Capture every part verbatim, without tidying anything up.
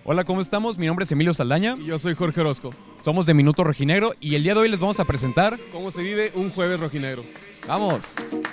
Hola, ¿cómo estamos? Mi nombre es Emilio Saldaña. Y yo soy Jorge Orozco. Somos de Minuto Rojinegro y el día de hoy les vamos a presentar cómo se vive un jueves rojinegro. ¡Vamos!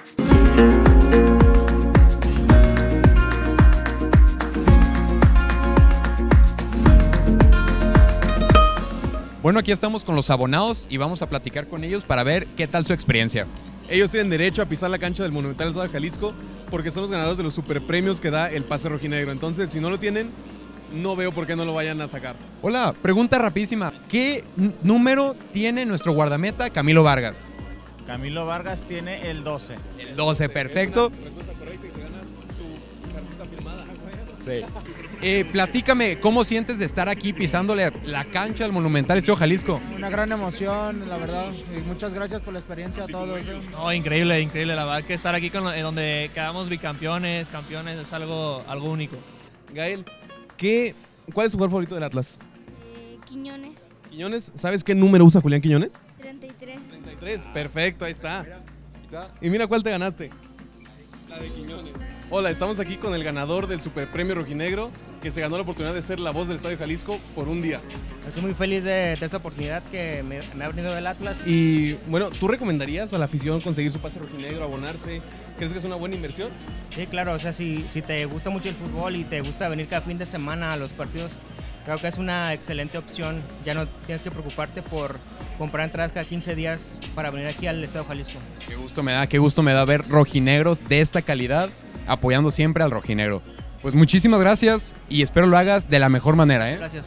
Bueno, aquí estamos con los abonados y vamos a platicar con ellos para ver qué tal su experiencia. Ellos tienen derecho a pisar la cancha del Monumental Estado de Jalisco porque son los ganadores de los superpremios que da el pase rojinegro. Entonces, si no lo tienen, no veo por qué no lo vayan a sacar. Hola, pregunta rapidísima. ¿Qué número tiene nuestro guardameta Camilo Vargas? Camilo Vargas tiene el doce. El doce, perfecto. Es una respuesta correcta y te ganas su cartita firmada. Sí. Eh, platícame, ¿cómo sientes de estar aquí pisándole la cancha del Monumental Estadio Jalisco? Una gran emoción, la verdad, y muchas gracias por la experiencia a todos. ¿eh? No, increíble, increíble, la verdad que estar aquí con, en donde quedamos bicampeones, campeones, es algo, algo único. Gael, ¿qué, ¿cuál es tu jugador favorito del Atlas? Eh, Quiñones. Quiñones, ¿sabes qué número usa Julián Quiñones? treinta y tres. treinta y tres, perfecto, ahí está. Y mira cuál te ganaste. La de Quiñones. Hola, estamos aquí con el ganador del Superpremio Rojinegro, que se ganó la oportunidad de ser la voz del Estadio Jalisco por un día. Estoy muy feliz de, de esta oportunidad que me, me ha venido del Atlas. Y bueno, ¿tú recomendarías a la afición conseguir su pase rojinegro, abonarse? ¿Crees que es una buena inversión? Sí, claro, o sea, si, si te gusta mucho el fútbol y te gusta venir cada fin de semana a los partidos, creo que es una excelente opción. Ya no tienes que preocuparte por comprar entradas cada quince días para venir aquí al Estadio Jalisco. Qué gusto me da, qué gusto me da ver rojinegros de esta calidad apoyando siempre al rojinegro. Pues muchísimas gracias y espero lo hagas de la mejor manera, ¿eh? Gracias.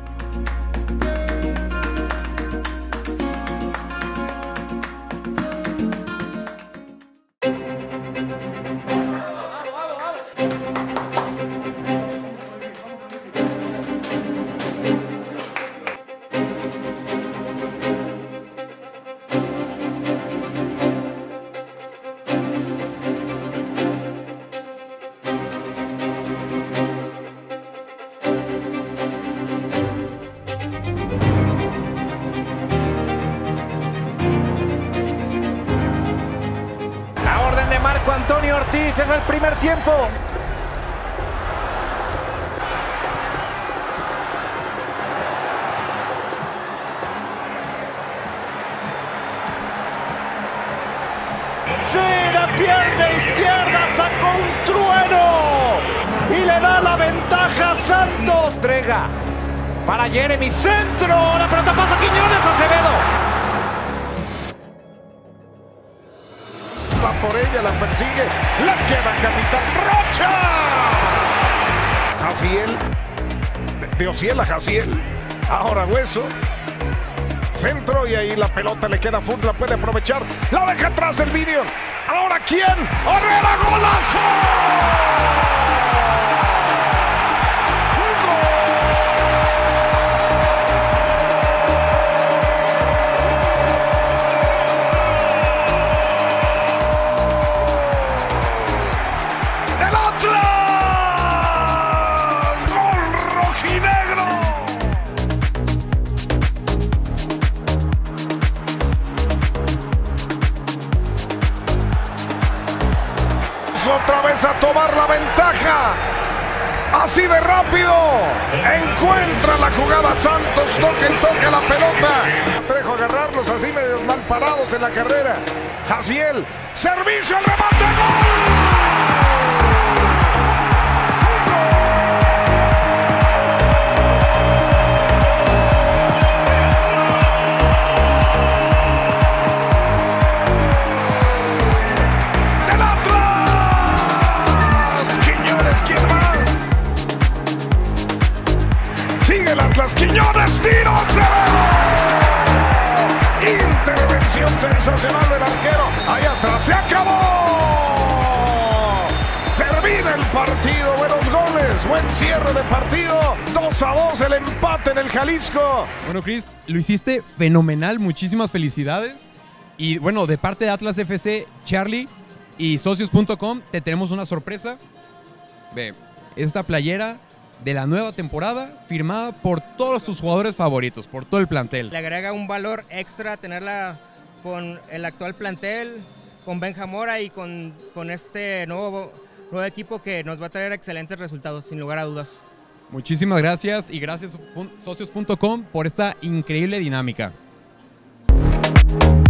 Marco Antonio Ortiz en el primer tiempo. Sí, de pierna izquierda sacó un trueno y le da la ventaja a Santos. Entrega para Jeremy, centro, la pelota pasa a Quiñones, Acevedo. Va por ella, la persigue, la lleva Capitán Rocha. Jaciel, de Ociel a Jaciel, ahora Hueso, centro y ahí la pelota le queda a Fund, la puede aprovechar, la deja atrás el Vinion. Ahora ¿quién? ¡Herrera, golazo! Otra vez a tomar la ventaja, así de rápido, encuentra la jugada Santos, toca y toca la pelota, Trejo a agarrarlos así medio mal parados en la carrera, Jaciel, servicio al remate, ¡gol! Atlas, Quiñones, tiro, intervención sensacional del arquero, ahí atrás, se acabó, termina el partido, buenos goles, buen cierre de partido, dos a dos el empate en el Jalisco. Bueno, Chris, lo hiciste fenomenal, muchísimas felicidades y bueno, de parte de Atlas F C, Charlie y socios punto com te tenemos una sorpresa. Ve, esta playera de la nueva temporada, firmada por todos tus jugadores favoritos, por todo el plantel. Le agrega un valor extra tenerla con el actual plantel, con Benja Mora y con, con este nuevo, nuevo equipo que nos va a traer excelentes resultados, sin lugar a dudas. Muchísimas gracias y gracias socios punto com por esta increíble dinámica.